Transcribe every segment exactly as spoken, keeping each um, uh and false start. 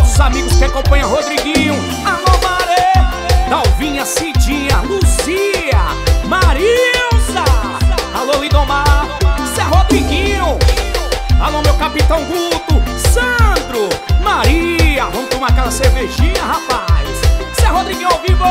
nossos amigos que acompanham Rodriguinho. Alô, Maré, Dalvinha, Cidinha, Lucia, Marilza. Alô, Lidomar, Zé Rodriguinho. Alô, meu capitão Guto, Sandro, Maria. Vamos tomar aquela cervejinha, rapaz. Zé Rodriguinho ao vivo.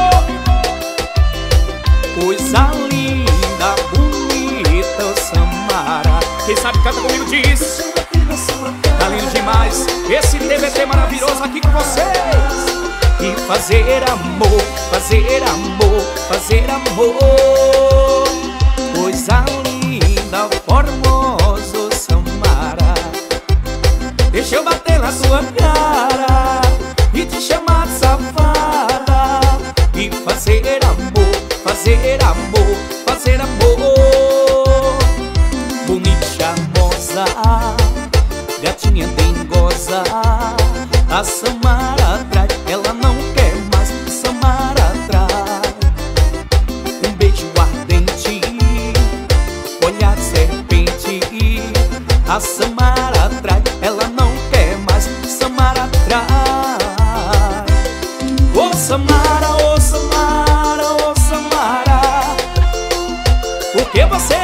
Coisa linda, bonita, Samara. Quem sabe canta comigo diz: tá lindo demais esse T V T maravilhoso aqui com vocês. E fazer amor, fazer amor, fazer amor. Coisa linda, formoso, Samara. Deixa eu bater na sua cara e te chamar de safada. E fazer amor, fazer amor, fazer amor. Bonita, charmosa, gatinha dengosa. A Samara atrai, ela não quer mais. Samara atrai. Um beijo ardente, olhar de serpente. A Samara atrai, ela não quer mais. Samara atrai. Ô Samara, ô Samara, ô Samara, por que você